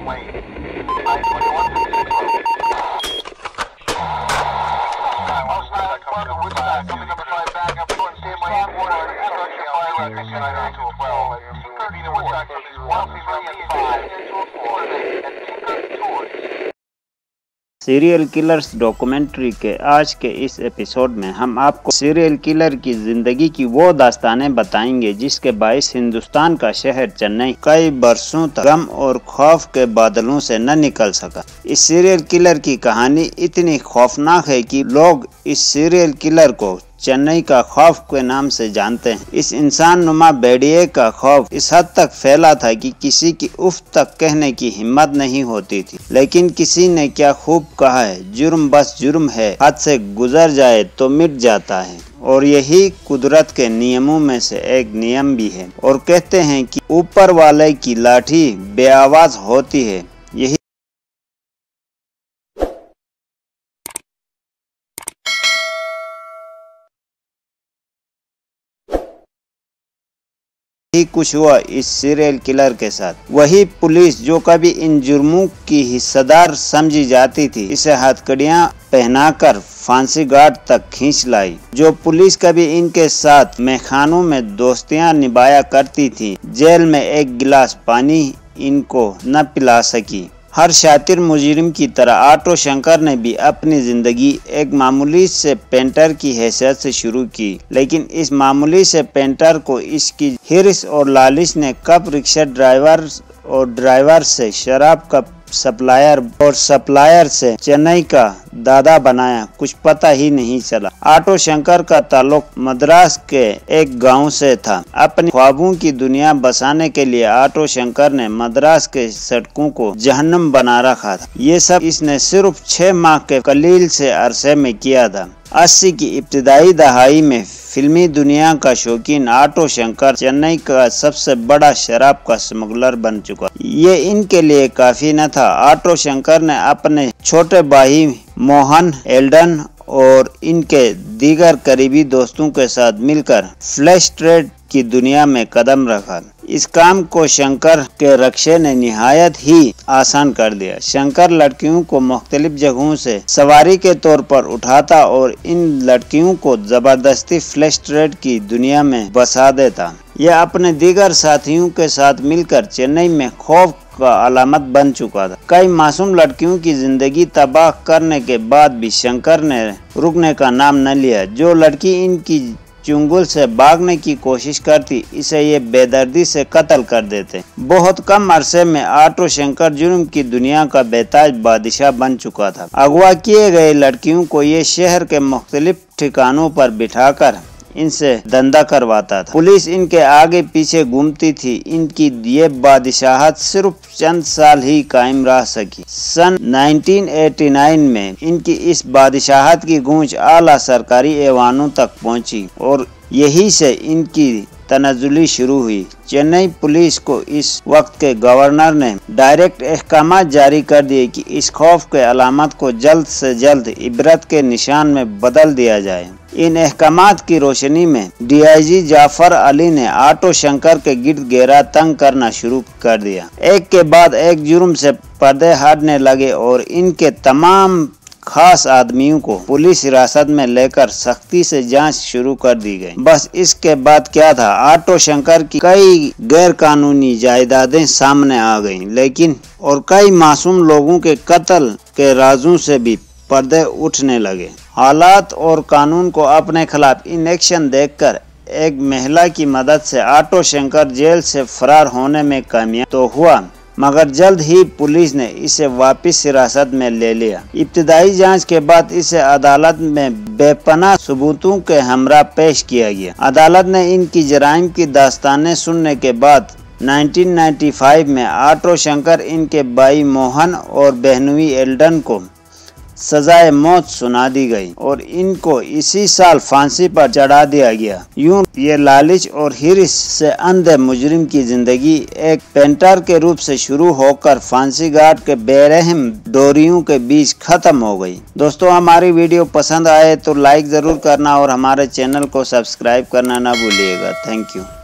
Serial killers documentary के आज के इस एपिसोड में हम आपको सीरियल किलर की जिंदगी की वो दास्तानें बताएंगे जिसके बाइस हिंदुस्तान का शहर चेन्नई कई बरसों तक गम और खौफ के बादलों से न निकल सका। इस सीरियल किलर की कहानी इतनी खौफनाक है कि लोग इस सीरियल किलर को चेन्नई का खौफ के नाम से जानते हैं। इस इंसान नुमा भेड़िए का खौफ इस हद तक फैला था कि किसी की उफ तक कहने की हिम्मत नहीं होती थी। लेकिन किसी ने क्या खूब कहा है, जुर्म बस जुर्म है, हद से गुजर जाए तो मिट जाता है। और यही कुदरत के नियमों में से एक नियम भी है। और कहते हैं कि ऊपर वाले की लाठी बेआवाज होती है। यही कुछ हुआ इस सीरियल किलर के साथ। वही पुलिस जो कभी इन जुर्मों की हिस्सेदार समझी जाती थी, इसे हथकड़ियां पहनाकर फांसी घाट तक खींच लाई। जो पुलिस कभी इनके साथ मैखानों में दोस्तियां निभाया करती थी, जेल में एक गिलास पानी इनको न पिला सकी। हर शातिर मुजरिम की तरह ऑटो शंकर ने भी अपनी जिंदगी एक मामूली से पेंटर की हैसियत से शुरू की। लेकिन इस मामूली से पेंटर को इसकी हिर्स और लालिश ने कब रिक्शा ड्राइवर से शराब का सप्लायर और सप्लायर से चेन्नई का दादा बनाया, कुछ पता ही नहीं चला। ऑटो शंकर का ताल्लुक मद्रास के एक गांव से था। अपने ख्वाबों की दुनिया बसाने के लिए ऑटो शंकर ने मद्रास के सड़कों को जहन्नम बना रखा था। ये सब इसने सिर्फ 6 माह के कलील से अरसे में किया था। 80 की इब्तिदाई दहाई में फिल्मी दुनिया का शौकीन ऑटो शंकर चेन्नई का सबसे बड़ा शराब का स्मगलर बन चुका। ये इनके लिए काफी न था। ऑटो शंकर ने अपने छोटे भाई मोहन, एल्डन और इनके दीगर करीबी दोस्तों के साथ मिलकर फ्लैश ट्रेड की दुनिया में कदम रखा। इस काम को शंकर के रक्षे ने निहायत ही आसान कर दिया। शंकर लड़कियों को मुख्तलिफ जगहों से सवारी के तौर पर उठाता और इन लड़कियों को जबरदस्ती फ्लैश ट्रेड की दुनिया में बसा देता। यह अपने दीगर साथियों के साथ मिलकर चेन्नई में खौफ का अलामत बन चुका था। कई मासूम लड़कियों की जिंदगी तबाह करने के बाद भी शंकर ने रुकने का नाम न लिया। जो लड़की इनकी चुंगल से भागने की कोशिश करती, इसे ये बेदर्दी से कत्ल कर देते। बहुत कम अरसे में ऑटो शंकर जुर्म की दुनिया का बेताज बादशाह बन चुका था। अगवा किए गए लड़कियों को ये शहर के मुख्तलिफ ठिकानों पर बिठाकर इनसे धंधा करवाता था। पुलिस इनके आगे पीछे घूमती थी। इनकी ये बादशाहत सिर्फ चंद साल ही कायम रह सकी। सन 1989 में इनकी इस बादशाहत की गूंज आला सरकारी ऐवानों तक पहुंची और यही से इनकी तनज़्ज़ुली शुरू हुई। चेन्नई पुलिस को इस वक्त के गवर्नर ने डायरेक्ट अहकामात जारी कर दिए कि इस खौफ के अलामत को जल्द से जल्द इबरत के निशान में बदल दिया जाए। इन अहकामात की रोशनी में डीआईजी जाफर अली ने ऑटो शंकर के गिर्द घेरा तंग करना शुरू कर दिया। एक के बाद एक जुर्म से पर्दे हटने लगे और इनके तमाम खास आदमियों को पुलिस हिरासत में लेकर सख्ती से जांच शुरू कर दी गई। बस इसके बाद क्या था, ऑटो शंकर की कई गैर कानूनी जायदादें सामने आ गईं, लेकिन और कई मासूम लोगों के कत्ल के राजों से भी पर्दे उठने लगे। हालात और कानून को अपने खिलाफ इन एक्शन देखकर एक महिला की मदद से ऑटो शंकर जेल से फरार होने में कामयाब तो हुआ, मगर जल्द ही पुलिस ने इसे वापस हिरासत में ले लिया। इब्तिदाई जांच के बाद इसे अदालत में बेपनाह सबूतों के हमरा पेश किया गया। अदालत ने इनकी जराइम की दास्तानें सुनने के बाद 1995 में ऑटो शंकर, इनके भाई मोहन और बहनोई एल्डन को सजाए मौत सुना दी गई और इनको इसी साल फांसी पर चढ़ा दिया गया। यूं ये लालिच और हिर्स से अंधे मुजरिम की जिंदगी एक पेंटर के रूप से शुरू होकर फांसी घाट के बेरहम डोरियों के बीच खत्म हो गई। दोस्तों, हमारी वीडियो पसंद आए तो लाइक जरूर करना और हमारे चैनल को सब्सक्राइब करना ना भूलिएगा। Thank you.